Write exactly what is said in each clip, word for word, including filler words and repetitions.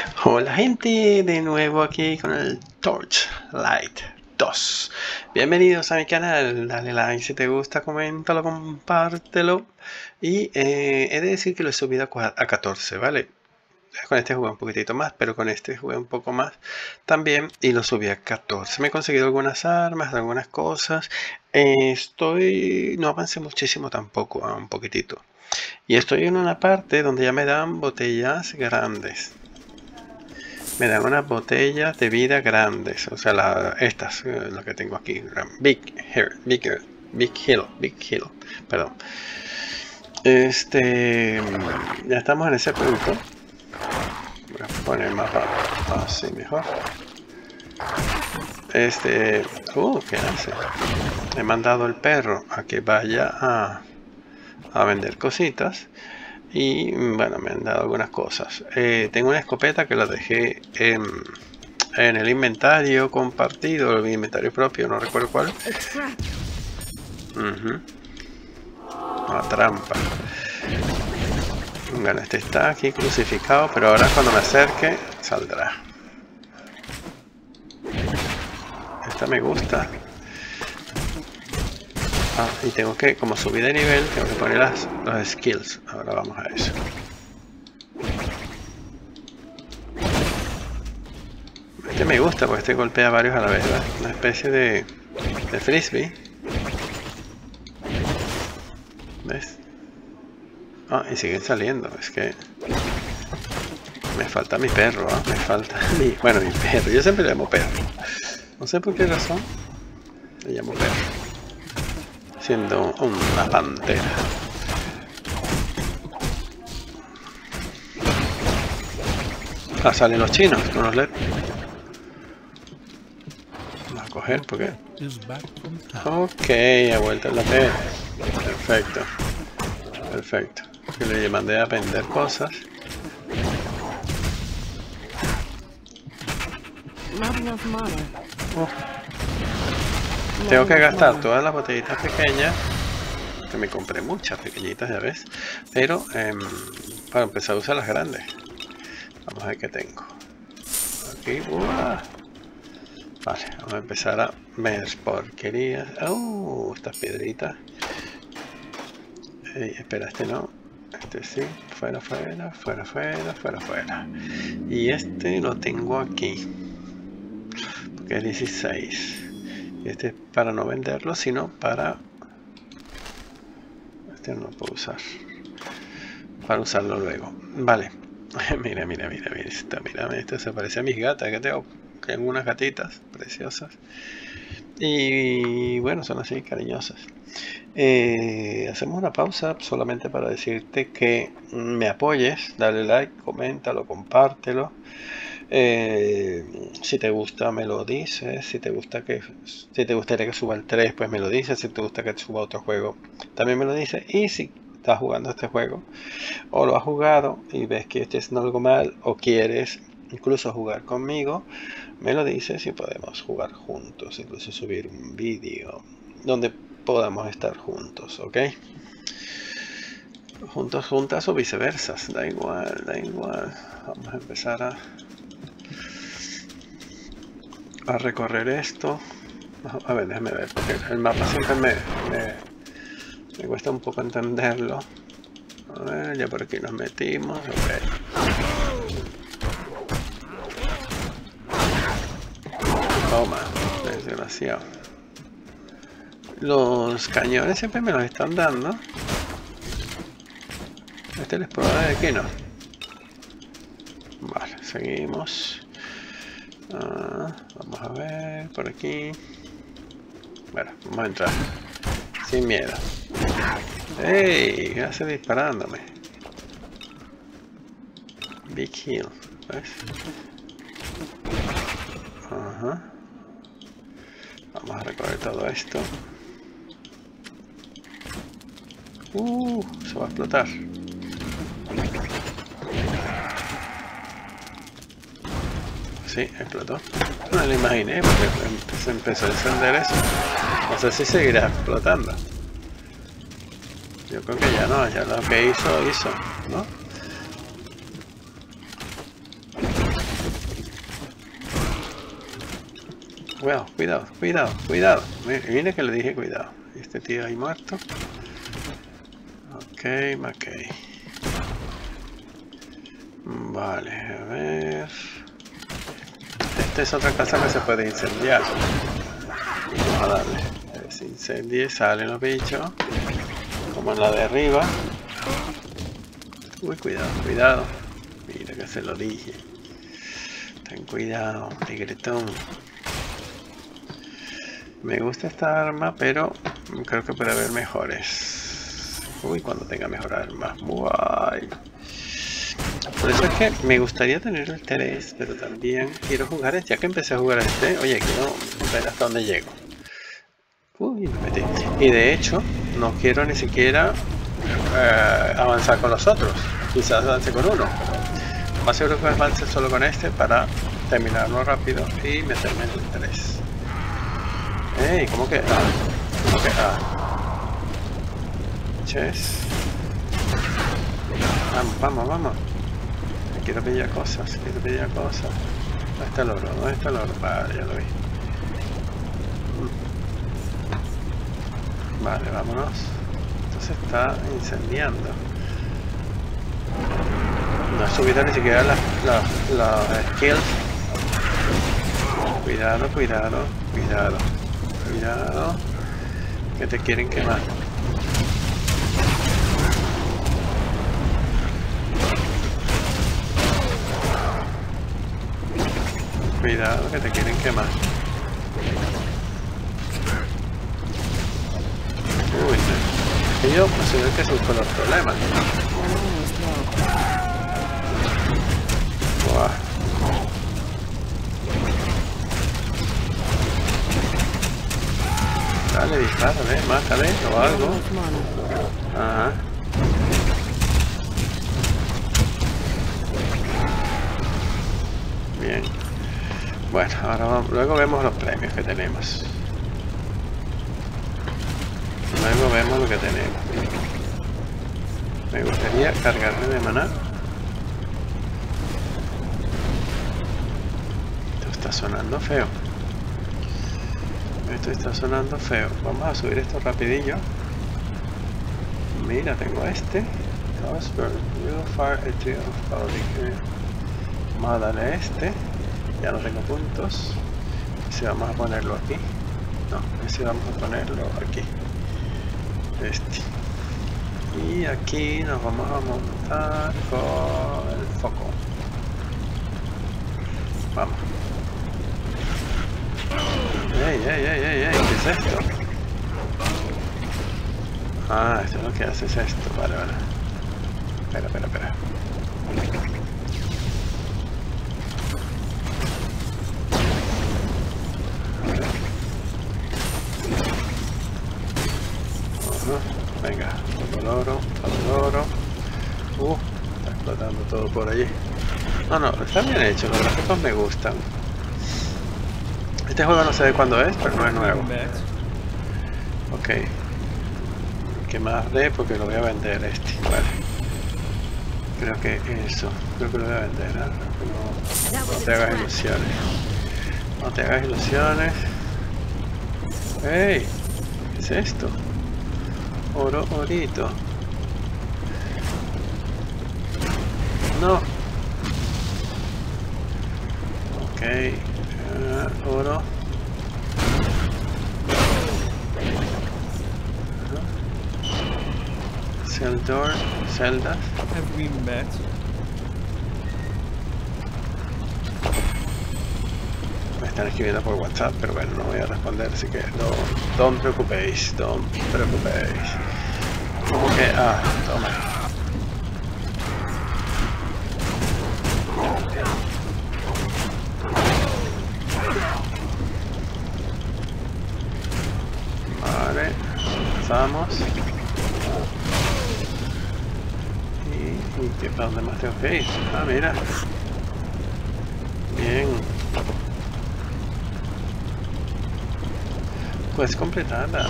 Hola gente, de nuevo aquí con el Torchlight dos. Bienvenidos a mi canal, dale like si te gusta, coméntalo, compártelo. Y eh, he de decir que lo he subido a catorce, ¿vale? Con este jugué un poquitito más, pero con este jugué un poco más también y lo subí a catorce. Me he conseguido algunas armas, algunas cosas. Eh, estoy... no avancé muchísimo tampoco, ah, un poquitito. Y estoy en una parte donde ya me dan botellas grandes. Me dan unas botellas de vida grandes, o sea, la, estas, eh, lo que tengo aquí, Big Hill, Big, Big Hill, Big Hill, perdón. Este, ya estamos en ese punto. Voy a poner más así mejor. Este, uh, ¿qué hace? He mandado el perro a que vaya a, a vender cositas. Y bueno, me han dado algunas cosas. Eh, tengo una escopeta que la dejé en, en el inventario compartido, el inventario propio, no recuerdo cuál. Uh-huh. Una trampa. Bueno, este está aquí crucificado, pero ahora cuando me acerque saldrá. Esta me gusta. Ah, y tengo que, como subir de nivel, tengo que poner las, los skills. Ahora vamos a eso. Este me gusta porque este golpea varios a la vez, ¿verdad? Una especie de, de frisbee. ¿Ves? Ah, y siguen saliendo. Es que me falta mi perro, ¿eh? Me falta mi... Bueno, mi perro. Yo siempre le llamo perro. No sé por qué razón. Le llamo perro. Siendo una pantera. Ah, salen los chinos con los L E D. Vamos a coger porque... Ok, ha vuelto la P. Perfecto. Perfecto. Que le mandé a vender cosas. Oh. Tengo que gastar todas las botellitas pequeñas, que me compré muchas pequeñitas, ya ves, pero eh, para empezar a usar las grandes. Vamos a ver qué tengo. Aquí, ¡uah! Vale, vamos a empezar a ver porquerías. ¡Oh! Estas piedritas. Hey, espera, este no. Este sí. Fuera, fuera, fuera, fuera, fuera, fuera. Y este lo tengo aquí. Porque es dieciséis. Este es para no venderlo, sino para... Este no lo puedo usar. Para usarlo luego. Vale. Mira, mira, mira, mira esto, mira, esto se parece a mis gatas que tengo. Tengo unas gatitas preciosas. Y bueno, son así cariñosas. Eh, hacemos una pausa solamente para decirte que me apoyes. Dale like, coméntalo, compártelo. Eh, si te gusta me lo dices, si te gusta que si te gustaría que suba el tres pues me lo dices, si te gusta que suba otro juego también me lo dices, y si estás jugando este juego o lo has jugado y ves que estés haciendo algo mal o quieres incluso jugar conmigo, me lo dices y podemos jugar juntos, incluso subir un vídeo donde podamos estar juntos, ¿ok? Juntos, juntas o viceversa, da igual, da igual. Vamos a empezar a a recorrer esto. A ver, déjame ver, porque el mapa siempre me, me, me cuesta un poco entenderlo. A ver, ya por aquí nos metimos, ok. Toma, desgraciado. Los cañones siempre me los están dando. Este les puedo dar de aquí, ¿no? Vale, seguimos. Ah, vamos a ver por aquí. Bueno, vamos a entrar sin miedo. ¡Ey! ¿Qué hace disparándome? Big Hill, ¿ves? Ajá. Vamos a recorrer todo esto. Uh, se va a explotar. Sí, explotó. No lo imaginé porque se empezó a encender eso. No sé si seguirá explotando. Yo creo que ya no, ya lo que hizo, hizo, ¿no? Cuidado, cuidado, cuidado, cuidado. Mira que le dije cuidado. Este tío ahí muerto. Ok, ok. Vale, a ver. Esta es otra casa que se puede incendiar. Vamos a darle. Se incendia y salen los bichos. Como en la de arriba. Uy, cuidado, cuidado. Mira que se lo dije. Ten cuidado, tigretón. Me gusta esta arma, pero creo que puede haber mejores. Uy, cuando tenga mejor arma. Guay. Por eso es que me gustaría tener el tres, pero también quiero jugar este. Ya que empecé a jugar este, oye, quiero ver hasta dónde llego. Uy, me metí. Y de hecho, no quiero ni siquiera eh, avanzar con los otros. Quizás avance con uno. Más seguro que avance solo con este para terminarlo rápido y meterme en el tres. Ey, ¿cómo que? Ah, ¿cómo que? Ah. Chess. Vamos, vamos, vamos. Quiero pillar cosas, quiero pillar cosas. ¿Dónde está el oro? ¿Dónde está el oro? Vale, ya lo vi. Vale, vámonos. Esto se está incendiando. No he subido ni siquiera las, las, las skills. Cuidado, cuidado, cuidado. Cuidado. Que te quieren quemar. Cuidado que te quieren quemar. Uy, es que yo pues soy el que surco los problemas. Buah. Dale, dispárale, mátale o algo. Ajá. Bien. Bueno, ahora vamos, luego vemos los premios que tenemos. Luego vemos lo que tenemos. Me gustaría cargarme de maná. Esto está sonando feo. Esto está sonando feo. Vamos a subir esto rapidillo. Mira, tengo este. Vamos a darle a este. Ya no tengo puntos. Ese vamos a ponerlo aquí. No, ese vamos a ponerlo aquí. Este. Y aquí nos vamos a montar con el foco. Vamos. ¡Ey, ey, ey, ey, ey! ¿Qué es esto? Ah, esto es lo que hace es esto. Vale, vale. Espera, espera, espera. Venga, todo el oro, todo el oro. Uh, está explotando todo por allí. No, no, está bien hecho, los gráficos me gustan. Este juego no sé de cuándo es, pero no es nuevo. Ok. ¿Qué más de? Porque lo voy a vender este, vale. Creo que eso, creo que lo voy a vender, ¿eh? No, no te hagas ilusiones. No te hagas ilusiones. ¡Ey! ¿Qué es esto? Oro, orito. No. Ok. Uh, oro. Uh-huh. Celdor, celdas. Have we met? Me están escribiendo por WhatsApp, pero bueno, no voy a responder, así que no, don't preocupéis, don't preocupéis. Como que, ah, toma. Vale, avanzamos. Y, y ¿qué, ¿para dónde más tengo que ir? Ah, mira. Bien. Puedes completarla.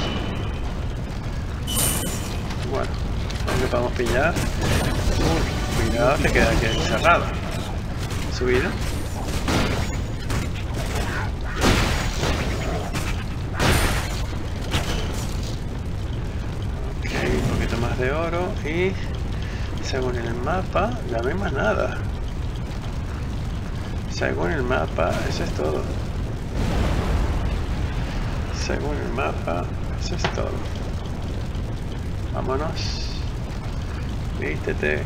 Bueno, ¿dónde podemos pillar? Uy, cuidado, te queda aquí encerrado. Subida. más de oro y según el mapa ya no hay más nada. Según el mapa, eso es todo. Según el mapa, eso es todo. Vámonos. Vístete.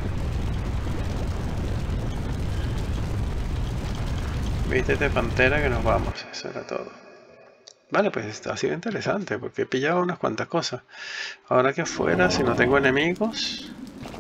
Vístete, pantera, que nos vamos. Eso era todo. Vale, pues esto ha sido interesante porque he pillado unas cuantas cosas. Ahora que fuera, si no tengo enemigos.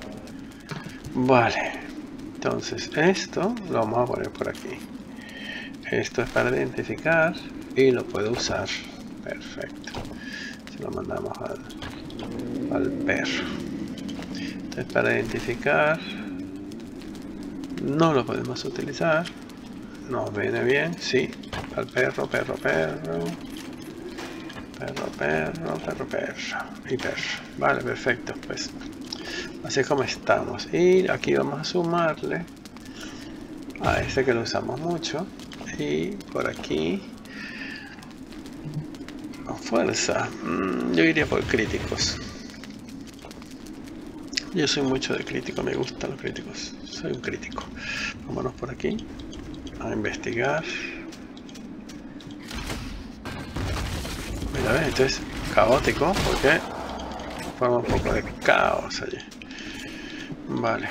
Vale. Entonces esto lo vamos a poner por aquí. Esto es para identificar y lo puedo usar. Perfecto. Se lo mandamos al, al perro. Entonces para identificar no lo podemos utilizar. Nos viene bien, sí. Al perro, perro, perro. Perro, perro, perro, perro. Y perro. Vale, perfecto. Pues así es como estamos. Y aquí vamos a sumarle a este que lo usamos mucho. Y por aquí fuerza. Yo iría por críticos. Yo soy mucho de crítico, me gustan los críticos. Soy un crítico. Vámonos por aquí a investigar. Mira, ves, esto es caótico porque forma un poco de caos allí. Vale.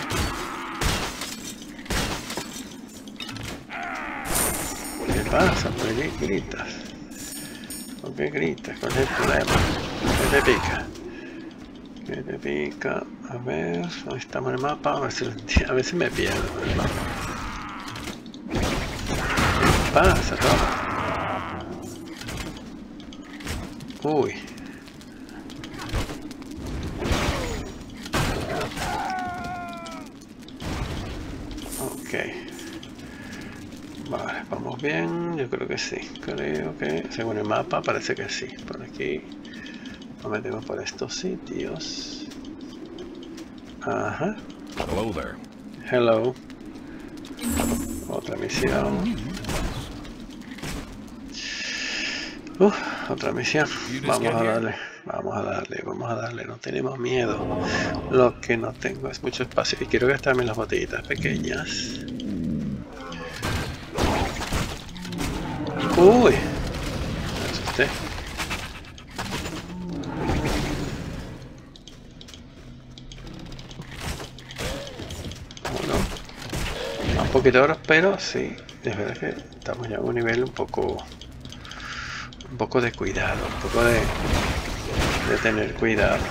¿Qué pasa? ¿Por qué gritas? ¿Por qué gritas? ¿Cuál es el problema? ¿Qué te pica? ¿Qué te pica? A ver, ¿dónde estamos en el mapa? A ver si lo entiendo. A veces me pierdo en el mapa. ¿Qué pasa, todo? Uy. Ok. Vale, vamos bien. Yo creo que sí. Creo que, según el mapa, parece que sí. Por aquí nos metemos por estos sitios. Ajá. Hello there. Hello. Otra misión. Uh, otra misión. Vamos a darle. Vamos a darle, vamos a darle. No tenemos miedo. Lo que no tengo es mucho espacio. Y quiero gastarme las botellitas pequeñas. Uy. Me asusté. Bueno. Un poquito de horas, pero sí. Es verdad que estamos ya a un nivel un poco... Un poco de cuidado. Un poco de... de tener cuidado.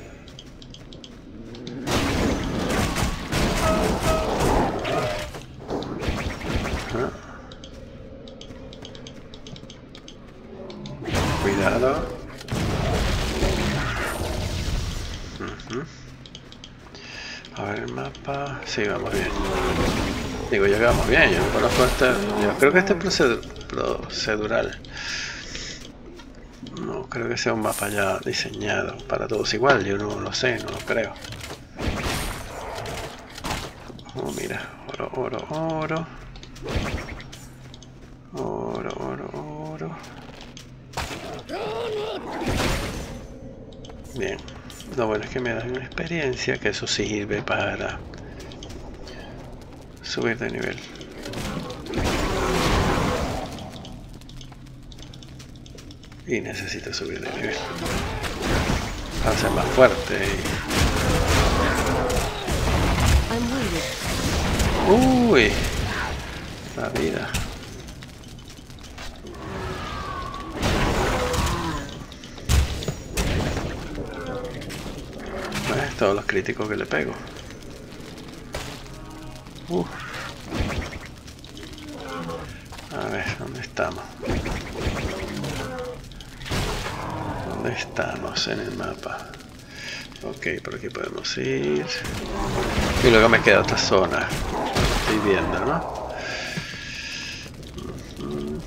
¿Ah? Cuidado. Uh-huh. A ver el mapa. Sí, vamos bien. Digo yo que vamos bien. Yo no conozco este. Yo creo que este es procedur procedural. No creo que sea un mapa ya diseñado para todos igual, yo no lo sé, no lo creo. Oh, mira, oro, oro, oro. Oro, oro, oro. Bien, lo bueno es que me dan experiencia, que eso sirve para subir de nivel. Y necesito subir de nivel para ser más fuerte y... Uy, la vida. ¿Ves? Todos los críticos que le pego. Uf. A ver, ¿dónde estamos? ¿Dónde estamos en el mapa? Ok, por aquí podemos ir. Y luego me queda otra zona. Estoy viendo, ¿no? Uh-huh.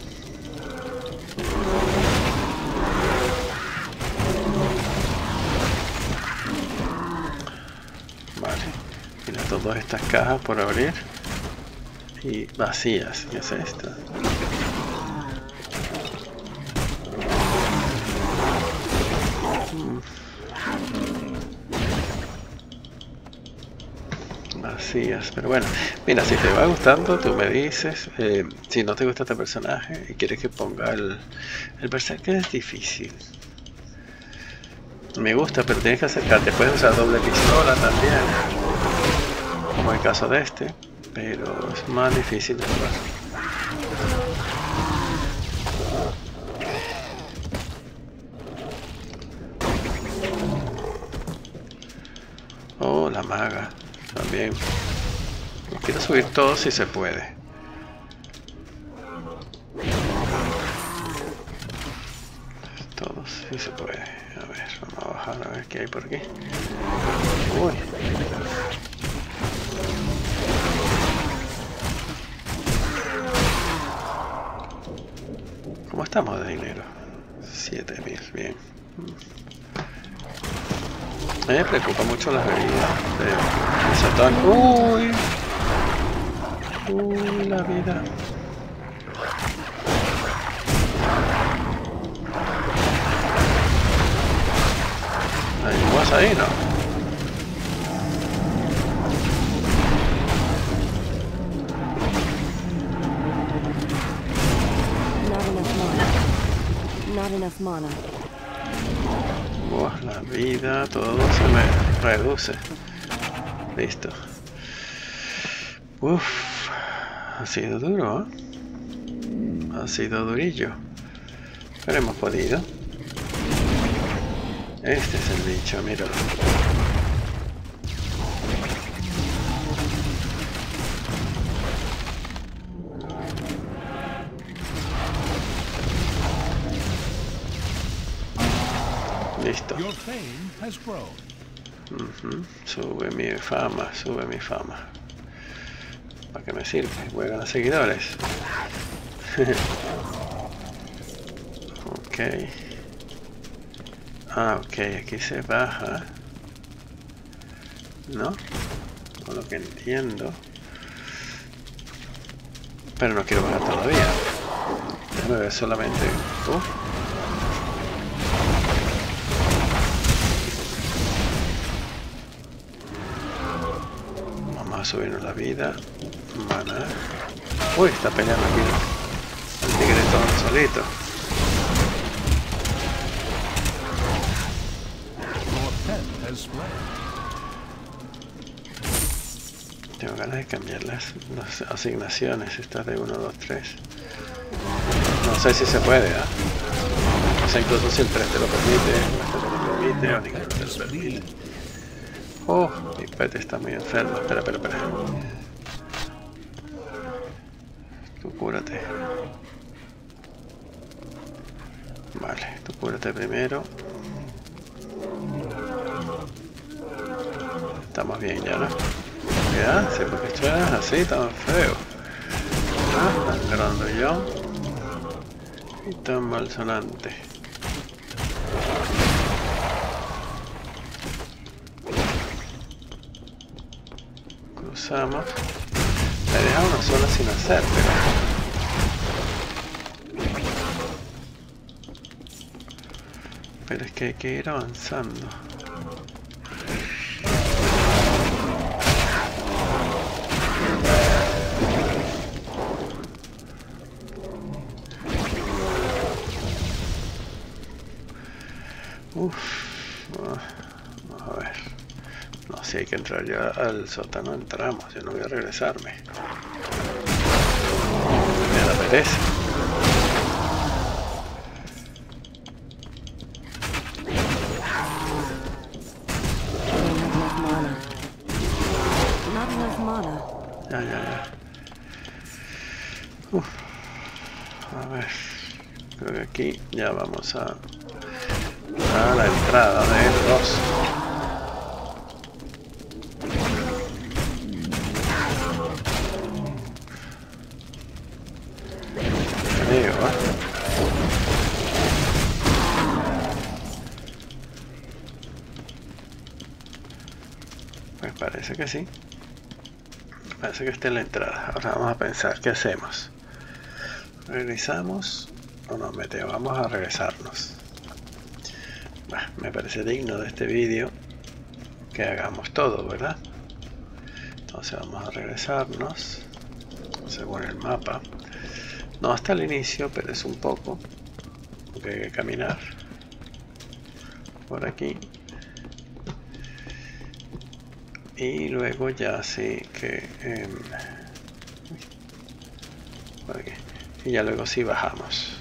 Vale. Mira todas estas cajas por abrir. Y vacías. ¿Qué es esto? vacías. Pero bueno, mira, si te va gustando, tú me dices. Eh, si no te gusta este personaje y quieres que ponga el... El berserker es difícil. Me gusta, pero tienes que acercarte. Puedes usar doble pistola también, como el caso de este, pero es más difícil de jugar. Oh, la maga también. Los quiero subir todos si se puede. Todos si se puede. A ver, vamos a bajar a ver qué hay por aquí. Uy. ¿Cómo estamos de dinero? siete mil, bien. A mí me preocupa mucho las bebidas de, de Satán. Uy. Uy, la vida. ¿Hay más ahí, no? Not enough mana. Not enough mana. Buah, la vida, todo se me reduce. Listo. Uff, ha sido duro, ¿eh? Ha sido durillo. Pero hemos podido. Este es el bicho, míralo. Listo. Uh-huh. Sube mi fama, sube mi fama. ¿Para qué me sirve? Voy a ganar seguidores. Ok. Ah, ok, aquí se baja. ¿No? Con lo que entiendo. Pero no quiero bajar todavía. Déjame ver solamente... Uh. Vamos a subirnos la vida. Mana. Uy, está peleando aquí el tigre todo solito. Tengo ganas de cambiar las, las asignaciones, estas de uno, dos, tres. No sé si se puede, ¿eh? O sea, incluso si el tres te lo permite, el cuatro te lo permite, o ninguno te lo permite. Oh, mi pet está muy enfermo. Espera, espera, espera. Tú cúrate. Vale, tú cúrate primero. Estamos bien ya, ¿no? Ya, sí, porque esto es así, tan feo. Ah, tan grandullón. Y tan malsonante. Cruzamos. Me deja una sola sin hacer, pero... Pero es que hay que ir avanzando. Uff, vamos a ver. No, si hay que entrar ya al sótano, entramos. Yo no voy a regresarme. Me da pereza. Ya, ya, ya. Uf. A ver. Creo que aquí ya vamos a... a la entrada del dos. Creo, ¿eh? Pues parece que sí. Parece que está en la entrada. Ahora vamos a pensar qué hacemos. ¿Regresamos o nos metemos? Vamos a regresarnos. Bueno, me parece digno de este vídeo que hagamos todo, ¿verdad? Entonces vamos a regresarnos según el mapa. No hasta el inicio, pero es un poco, porque hay que caminar por aquí. Y luego ya sí que... Eh, por aquí. Y ya luego sí bajamos.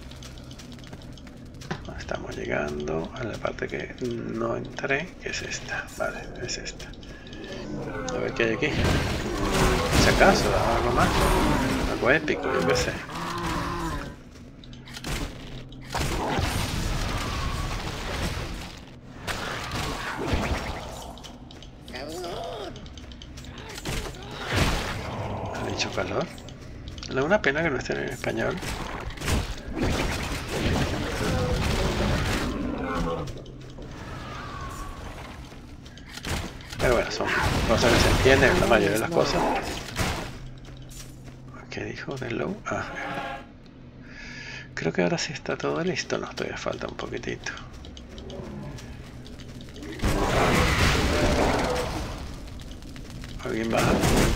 Estamos llegando a la parte que no entré, que es esta. Vale, es esta. A ver qué hay aquí. Si acaso, algo más. Algo épico, yo qué sé. ¿Ha dicho calor? Es una pena que no estén en español. Pero bueno, son cosas que se entienden, la mayoría de las cosas. ¿Qué dijo de low? Ah, creo que ahora sí está todo listo. No, todavía falta un poquitito. ¿Alguien baja?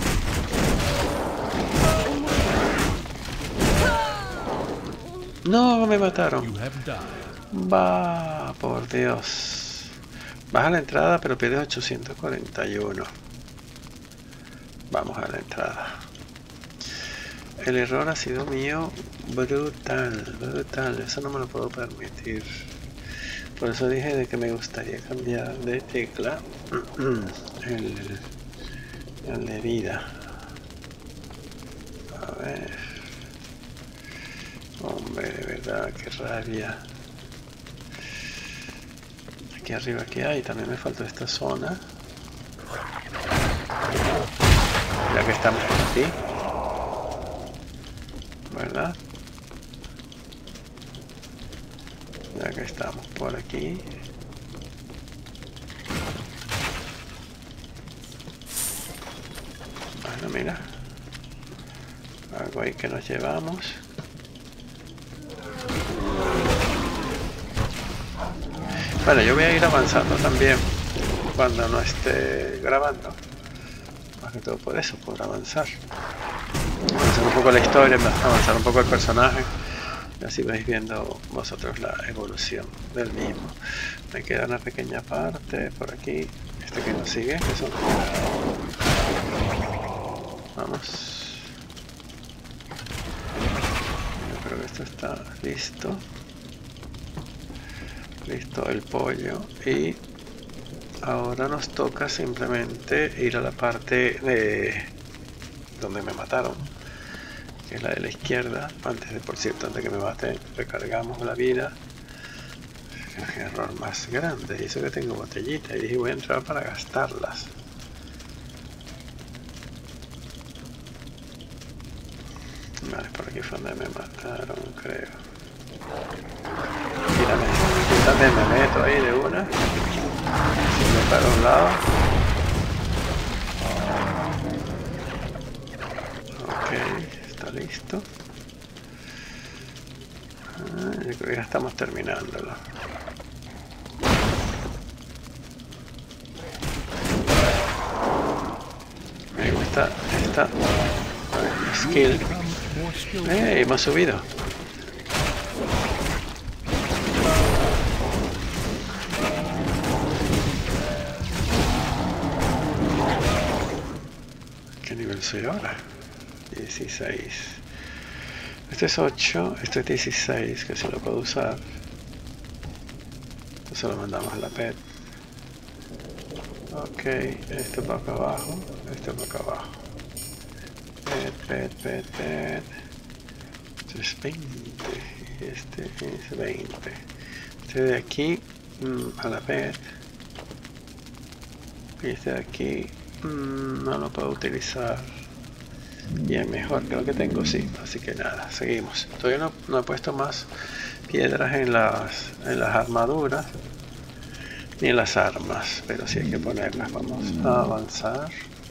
No, me mataron. Va, por Dios. Baja la entrada, pero pierdes ochocientos cuarenta y uno. Vamos a la entrada. El error ha sido mío brutal, brutal. Eso no me lo puedo permitir. Por eso dije de que me gustaría cambiar de tecla el, el de vida. A ver. Hombre, de verdad, qué rabia. Aquí arriba que hay, también me falta esta zona. Ya que estamos aquí, ¿verdad? Ya que estamos por aquí. Bueno, mira. Algo ahí que nos llevamos. Bueno, yo voy a ir avanzando también cuando no esté grabando. Más que todo por eso, por avanzar. Avanzar un poco la historia, avanzar un poco el personaje. Y así vais viendo vosotros la evolución del mismo. Me queda una pequeña parte por aquí. Este que nos sigue, que son... Vamos. Yo creo que esto está listo. Listo el pollo. Y ahora nos toca simplemente ir a la parte de donde me mataron, que es la de la izquierda. Antes de, por cierto, antes de que me maten, recargamos la vida. Qué error más grande. Y eso que tengo botellita y dije voy a entrar para gastarlas. Vale, por aquí fue donde me mataron, creo. Mírame, aquí también me meto ahí de una. Me para un lado. Ok, está listo. Ah, yo creo que ya estamos terminándolo. Me gusta esta skill. ¡Eh! Hemos subido. ¿Qué nivel soy ahora? dieciséis. Este es ocho, este es dieciséis, que se lo puedo usar. Entonces lo mandamos a la pet. Ok, esto para acá abajo, esto para acá abajo. Pet, pet, pet, pet. Este es veinte, este es veinte. Este de aquí mmm, a la pet. Y este de aquí mmm, no lo puedo utilizar. Bien, mejor que lo que tengo, sí. Así que nada, seguimos. Todavía no, no he puesto más piedras en las, en las armaduras ni en las armas, pero sí hay que ponerlas. Vamos a avanzar.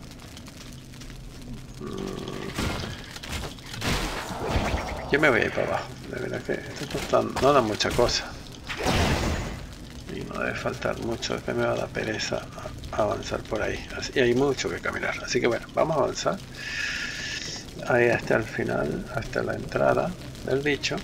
Yo me voy a ir para abajo. De verdad que esto está, no da mucha cosa. Y no debe faltar mucho, que me va a dar pereza avanzar por ahí. Así, y hay mucho que caminar. Así que bueno, vamos a avanzar. Ahí hasta el final, hasta la entrada del bicho.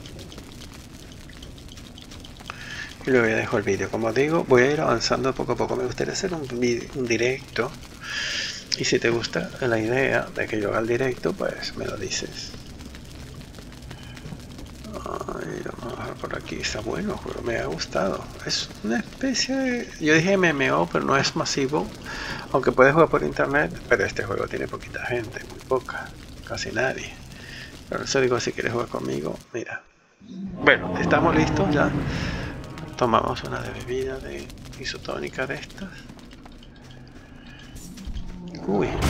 Y luego ya dejo el vídeo. Como digo, voy a ir avanzando poco a poco. Me gustaría hacer un, un directo. Y si te gusta la idea de que yo haga el directo, pues me lo dices. Ay, vamos a bajar por aquí. Está bueno, pero me ha gustado. Es una especie de... Yo dije M M O, pero no es masivo. Aunque puedes jugar por internet. Pero este juego tiene poquita gente, muy poca. Casi nadie. Por eso digo, si quieres jugar conmigo, mira. Bueno, estamos listos ya. Tomamos una de bebida de isotónica de estas. Uy. Es...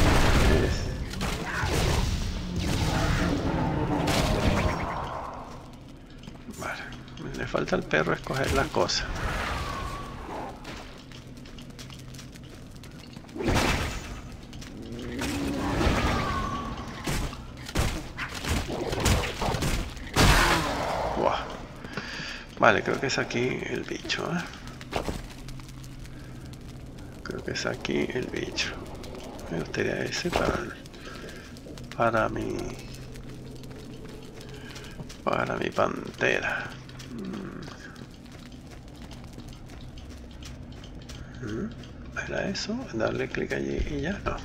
Vale. Le falta al perro escoger las cosas. Wow. Vale, creo que es aquí el bicho, ¿eh? Creo que es aquí el bicho. Me gustaría ese para el, para mi para mi pantera. Mm. ¿Era eso? Darle clic allí y ya no.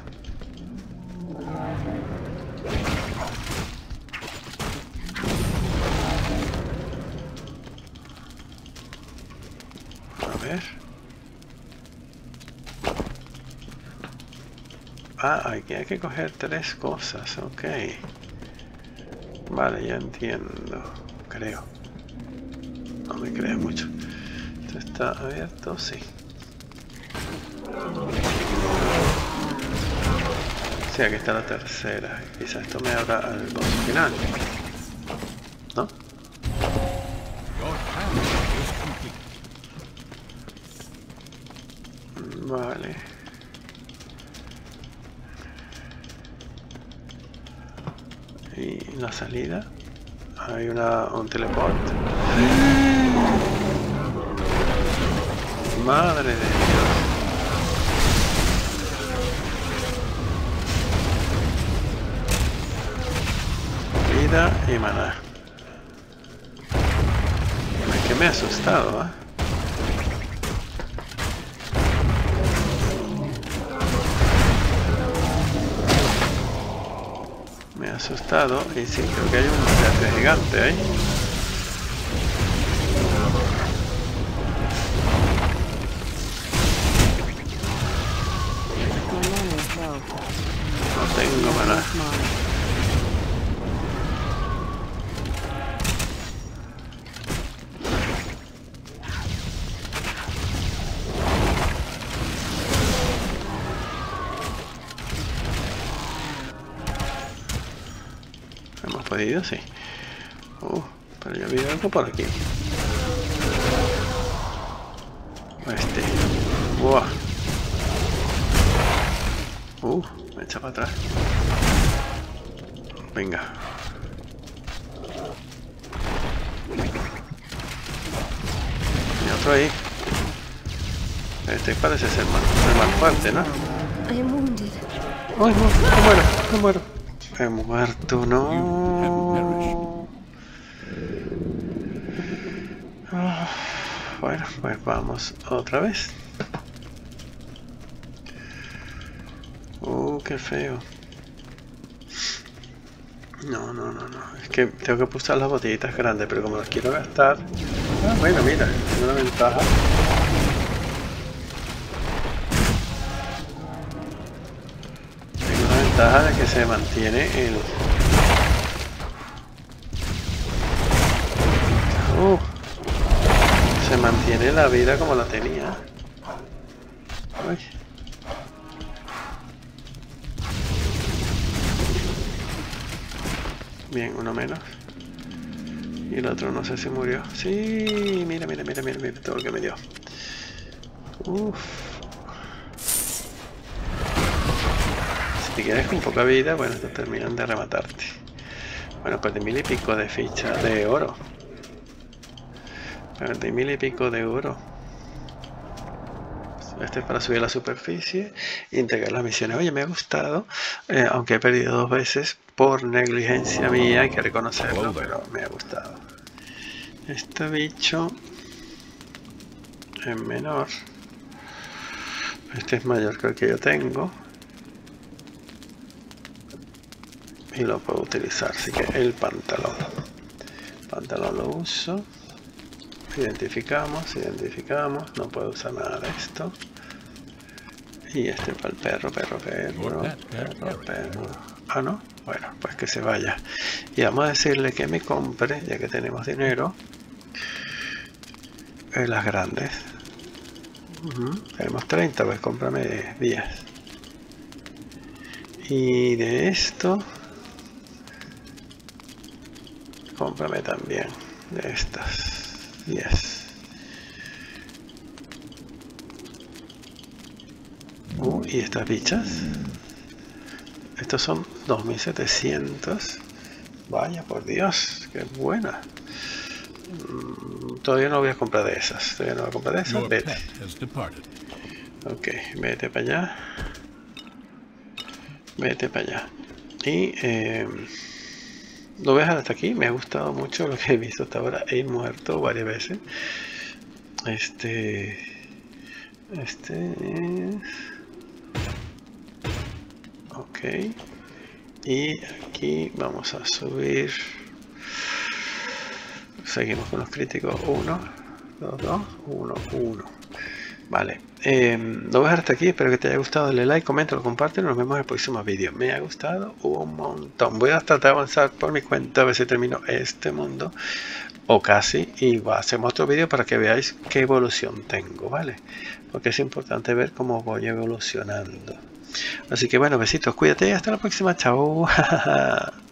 A ver. Ah, aquí hay que coger tres cosas, ok. Vale, ya entiendo. Creo. No me creo mucho. ¿Esto está abierto? Sí. Sí, aquí está la tercera. Quizás esto me abra al boss final. ¿No? Vale. Y la salida. Hay una, un teleport. Madre de Dios. Vida y maná. Que me ha asustado, ¿eh? Me ha asustado y sí, creo que hay un jefe gigante ahí. No tengo maná. Hemos podido, sí. Uh, pero yo vi algo por aquí. Este. Buah. Uh, me echa para atrás. Venga. Y otro ahí. Este parece ser más, ser más fuerte, ¿no? I am wounded. ¡Ay, no! ¡Me muero! ¡Me muero! He muerto, no. Ah, bueno, pues vamos otra vez. Uh, qué feo. No, no, no, no. Es que tengo que pulsar las botellitas grandes, pero como las quiero gastar. Ah, bueno, mira, es una ventaja. Tengo una ventaja de que se mantiene el. Uh, se mantiene la vida como la tenía. Uy. Bien, uno menos. Y el otro no sé si murió. Sí, mira, mira, mira, mira, mira todo lo que me dio. Uff. Si te quedas con poca vida, bueno, te terminan de rematarte. Bueno, pues de mil y pico de ficha de oro. De mil y pico de oro. Este es para subir a la superficie, integrar las misiones. Oye, me ha gustado, eh, aunque he perdido dos veces por negligencia mía, hay que reconocerlo, pero me ha gustado. Este bicho es menor. Este es mayor que el que yo tengo. Y lo puedo utilizar, así que el pantalón. Pantalón lo uso. Identificamos, identificamos. No puedo usar nada de esto. Y este para el perro, perro, perro, perro, perro. Ah, no. Bueno, pues que se vaya. Y vamos a decirle que me compre, ya que tenemos dinero, eh, las grandes. Uh-huh. Tenemos treinta, pues cómprame diez. Y de esto, cómprame también de estas diez. Uh, y estas bichas, estos son dos mil setecientos. Vaya por Dios, qué buena. Mm, todavía no voy a comprar de esas. Todavía no voy a comprar de esas. Vete. Ok, vete para allá. Vete para allá. Y eh, lo voy a dejar hasta aquí. Me ha gustado mucho lo que he visto hasta ahora. He muerto varias veces. Este. Este es. Ok. Y aquí vamos a subir. Seguimos con los críticos. uno, dos, dos, uno, uno. Vale. Eh, lo voy a dejar hasta aquí. Espero que te haya gustado. Dale like, comenta, comparte. Nos vemos en el próximo vídeo. Me ha gustado un montón. Voy a tratar de avanzar por mi cuenta. A ver si termino este mundo. O casi. Y va, hacemos otro vídeo para que veáis qué evolución tengo. ¿Vale? Porque es importante ver cómo voy evolucionando. Así que bueno, besitos, cuídate y hasta la próxima, chao.